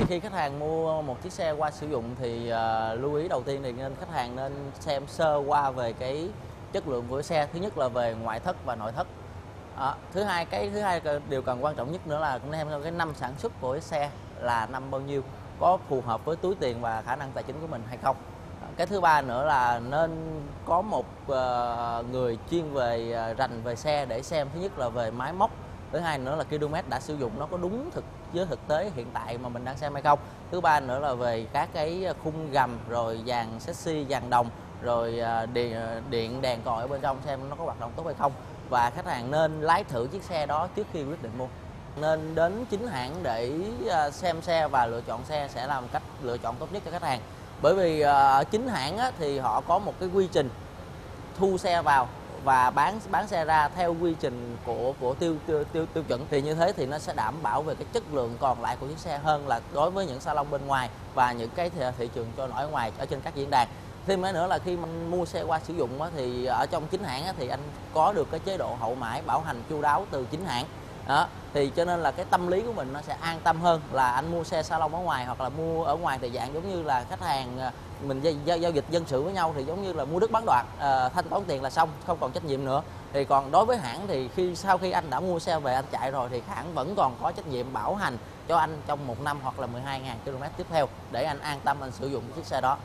Khi khách hàng mua một chiếc xe qua sử dụng thì lưu ý đầu tiên thì khách hàng nên xem sơ qua về cái chất lượng của xe. Thứ nhất là về ngoại thất và nội thất. Thứ hai điều cần quan trọng nhất nữa là cũng xem cái năm sản xuất của cái xe là năm bao nhiêu, có phù hợp với túi tiền và khả năng tài chính của mình hay không. Cái thứ ba nữa là nên có một người chuyên về rành về xe để xem thứ nhất là về máy móc, thứ hai nữa là km đã sử dụng nó có đúng với thực tế hiện tại mà mình đang xem hay không. Thứ ba nữa là về các cái khung gầm, rồi dàn chassis, dàn đồng, rồi điện đèn còi ở bên trong xem nó có hoạt động tốt hay không. Và khách hàng nên lái thử chiếc xe đó trước khi quyết định mua. Nên đến chính hãng để xem xe và lựa chọn xe sẽ là một cách lựa chọn tốt nhất cho khách hàng. Bởi vì ở chính hãng thì họ có một cái quy trình thu xe vào và bán xe ra theo quy trình của tiêu chuẩn, thì như thế thì nó sẽ đảm bảo về cái chất lượng còn lại của chiếc xe hơn là đối với những salon bên ngoài và những cái thị trường trôi nổi ngoài ở trên các diễn đàn. Thêm nữa là khi mình mua xe qua sử dụng thì ở trong chính hãng thì anh có được cái chế độ hậu mãi bảo hành chu đáo từ chính hãng. Đó, thì cho nên là cái tâm lý của mình nó sẽ an tâm hơn là anh mua xe salon ở ngoài, hoặc là mua ở ngoài thì dạng giống như là khách hàng mình giao dịch dân sự với nhau thì giống như là mua đứt bán đoạt, thanh toán tiền là xong, không còn trách nhiệm nữa. Thì còn đối với hãng thì sau khi anh đã mua xe về anh chạy rồi thì hãng vẫn còn có trách nhiệm bảo hành cho anh trong 1 năm hoặc là 12.000 km tiếp theo để anh an tâm anh sử dụng chiếc xe đó.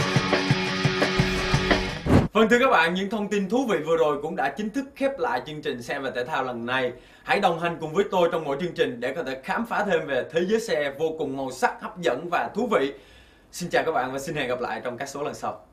Vâng, thưa các bạn, những thông tin thú vị vừa rồi cũng đã chính thức khép lại chương trình Xe và Thể thao lần này. Hãy đồng hành cùng với tôi trong mỗi chương trình để có thể khám phá thêm về thế giới xe vô cùng màu sắc, hấp dẫn và thú vị. Xin chào các bạn và xin hẹn gặp lại trong các số lần sau.